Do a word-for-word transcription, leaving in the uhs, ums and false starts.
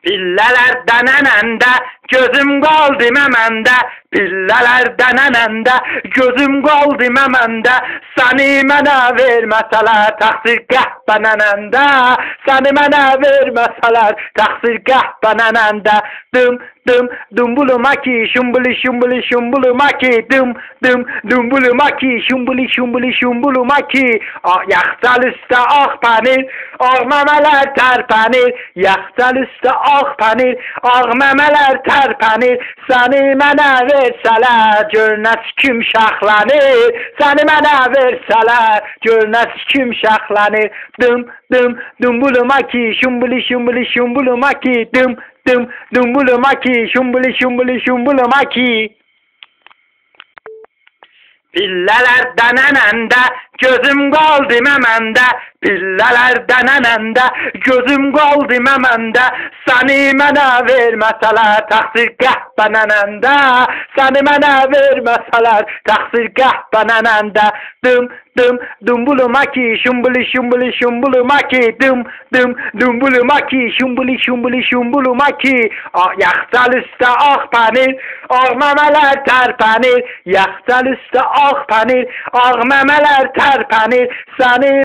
Pillələrdən ənəndə gözüm qaldı məməndə, pillələrdən ənəndə gözüm qaldı məməndə, səni mənə verməsələr təqsir qəhbən ənəndə, səni mənə verməsələr təqsir qəhbən ənəndə, dım dım dumbulu maki şumbuli şumbuli şumbulu maki, dım dım dumbulu maki şumbuli şumbuli şumbulu maki, yaxtal üstə ağ pənir, ağ məmələr tərpənir, yaxtal üstə ağ pənir, ağ məmələr tərpənir, səni mənə versələr, gör nə kim şaxlanır, səni mənə versələr, gör nə kim şaxlanır, dım dım dumbulu maki şumbuli şumbuli şumbulu maki, dım dım dumbulu maki şumbuli şumbuli şumbulu maki. Pillələrdən ənəndə gözüm qaldı məməndə, pillələrdən ənəndə gözüm qaldı məməndə, səni mənə verməsələr təqsir qəhbən ənəndə, səni mənə verməsələr təqsir qəhbən ənəndə, dım dım dumbulu maki şumbuli şumbuli şumbulu maki, dım dım dumbulu maki şumbuli şumbuli şumbulu maki, yaxtal üstə ağ pənir, ağ məmələr tərpənir, yaxtal üstə ağ pənir, ağ məmələr tərpənir, səni